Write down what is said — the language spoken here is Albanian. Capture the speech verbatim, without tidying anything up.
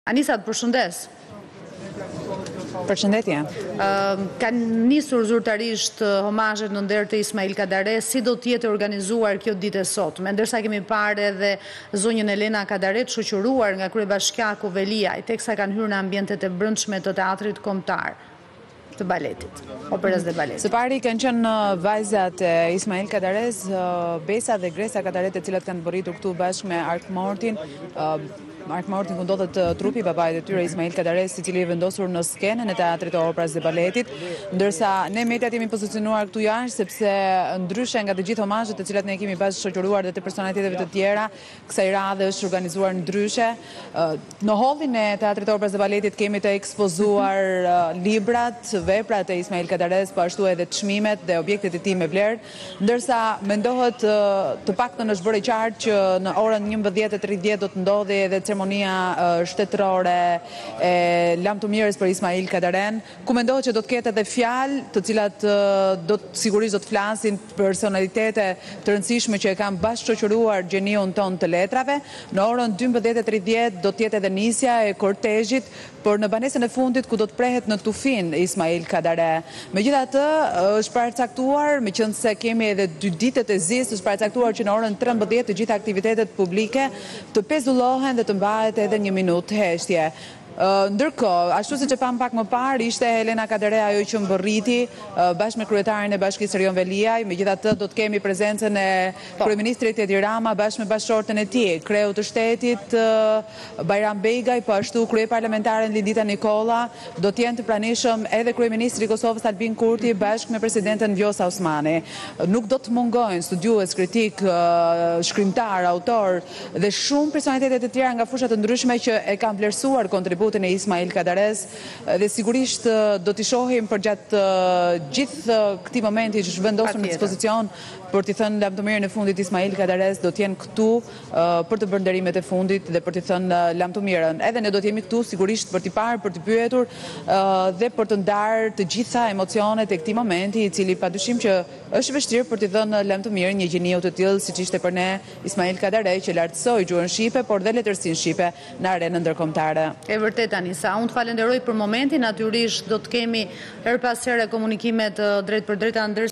Anisat, përshëndes. Përshëndetje. Kanë nisur zyrtarisht homazhet në nder të Ismail Kadare, si do të jetë organizuar kjo ditë e sotme, ndërsa kemi parë edhe zonjën Elena Kadare të shoqëruar nga kryebashkiaku Veliaj, teksa kanë hyrë në ambientet e brendshme të teatrit kombëtar të baletit, operës dhe baletit. Së pari kanë qenë vajzat e Ismail Kadares, Besa dhe Gresa Kadare, të cilat kanë bërritur këtu bashkë me Ark Mortin. Ark Mortin ku ndodhet trupi i babait të tyre Ismail Kadares, i cili i vendosur në skenën e teatrit të operës dhe baletit, ndërsa ne mediat jemi pozicionuar këtu jashtë sepse ndryshe nga të gjithë homazhet të cilat ne kemi bashkë shoqëruar dhe të personaliteteve të tjera, kësaj radhe është organizuar ndryshe. Në hallin e teatrit të operës dhe baletit kemi të ekspozuar librat, veprat e Ismail Kadares, po ashtu edhe çmimet dhe objektet e tij me vlerë, ndërsa mendohet të paktën është bërë qartë që në orën njëmbëdhjetë e tridhjetë do të ndodhi edhe ceremonia shtetërore e lamtumirës për Ismail Kadaren, ku mendohet që do të ketë edhe fjalë të cilat do të sigurisht do të flasin personalitete të rëndësishme që e kanë bashkë shoqëruar gjeniun ton të letrave. Në orën dymbëdhjetë e tridhjetë do të jetë edhe nisja e kortezhit, por në banesën e fundit ku do të prehet në tufin Ismail Kadare. Megjithatë, është paracaktuar, meqense kemi edhe dy ditët e zisë, është paracaktuar që në orën trembëdhjetë të gjitha aktivitetet publike të pezullohen dhe të mbahet edhe një minutë heshtje. Ndërkohë, ashtu siç e pam pak më parë, ishte Elena Kadare ajo që mbërriti bashkë me kryetarin e bashkisë Erion Veliaj. Megjithatë do të kemi prezencën e kryeministrit Edi Rama bashkë me bashkëshorten e tij, kreu të shtetit Bajram Begaj, po ashtu kryeparlamentaren Lidita Nikolla, do të jenë të pranishëm edhe kryeministri i Kosovës Albin Kurti bashkë me presidenten Vjosa Osmani. Nuk do të mungojnë studiues, kritik, shkrimtar, autor dhe shumë personalitete të tjera nga fusha të ndryshme që e kanë vlerësuar kontributin e Ismail Kadares dhe sigurisht do t'i shohim për gjatë gjithë këtij momenti që është vendosur në dispozicion për t'i thënë lamtumirën e fundit. Ismail Kadares do t'jenë këtu për të bërë nderimet e fundit dhe për t'i thënë lamtumirën. Edhe ne do t'jemi këtu sigurisht për t'i parë, për t'i pyetur dhe për të ndarë të gjitha emocionet e këtij momenti, i cili padyshim që është vështirë për t'i dhënë lamtumirën një gjeniu të tillë siç ishte për ne Ismail Kadare, që lartësoi gjuhën shqipe por dhe letërsinë shqipe në arenën ndërkombëtare. E vërtet, Anisa, unë të falenderoj për momentin, natyrisht do të kemi her pas here komunikimet drejt për drejta ndër